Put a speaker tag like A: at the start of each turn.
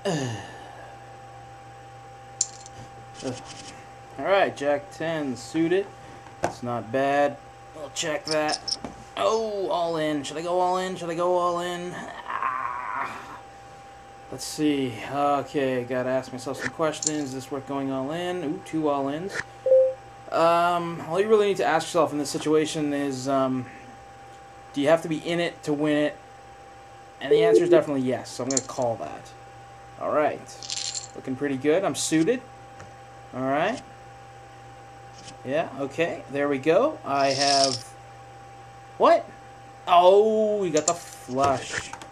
A: Alright, Jack 10 suited. It's not bad. We'll check that. Oh, all in. Should I go all in? Should I go all in? Let's see. Okay, gotta ask myself some questions. Is this worth going all in? Ooh, 2 all ins. All you really need to ask yourself in this situation is, do you have to be in it to win it? And the answer is definitely yes, so I'm going to call that. Alright. Looking pretty good. I'm suited. Alright. Yeah, okay. There we go. I have... What? Oh, we got the flush.